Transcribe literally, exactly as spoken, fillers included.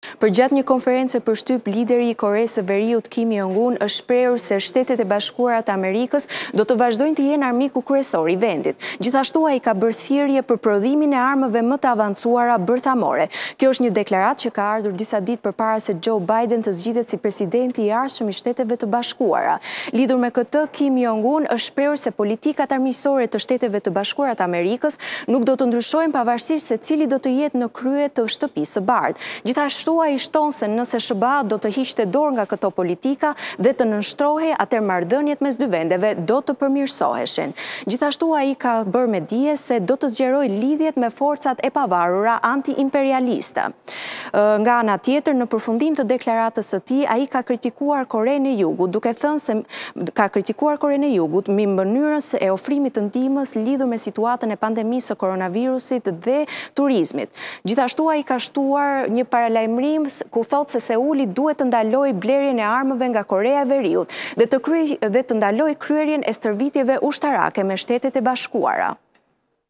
Përgjatë një konferencë për shtyp, lideri i Koreas së Veriut Kim Jong-un është shprehur se Shtetet e Bashkuara të Amerikës do të vazhdojnë të jenë armiku kryesor i vendit. Gjithashtu ai ka bërë thirrje për prodhimin e armëve më të avancuara bërthamore. Kjo është një deklaratë që ka ardhur disa ditë përpara se Joe Biden të zgjidhet si presidenti i ardhshëm i Shteteve të Bashkuara. Lidhur me këtë, Kim Jong-un është shprehur se politikat armiqësore të Shteteve të Bashkuara të Amerikës nuk do të ndryshojnë pavarësisht se cili do të jetë në krye të shtëpisë së bardhë. Gjithashtu ai shton se nëse S B A do të hiqte dorë nga këto politika dhe të nënshtrohej, atëherë marrëdhëniet mes dy vendeve do të përmirësoheshin. Gjithashtu ai ka bërë me dije se do të zgjerojë lidhjet me forcat e pavarura anti-imperialiste. Nga ana tjetër, në përfundim të deklaratës së tij, ai ka kritikuar Korenë e Jugut, duke thënë se ka kritikuar Korenë e Jugut mbi mënyrën e ofrimit të ndihmës lidhur me situatën e pandemisë së koronavirusit dhe turizmit. Gjithashtu ai ka shtuar një paralajmërim ku thotë se Seuli duhet të ndalojë blerjen e armëve nga Korea e Veriut dhe të kryej dhe të ndalojë kryerjen e stërvitjeve ushtarake me Shtetet e Bashkuara.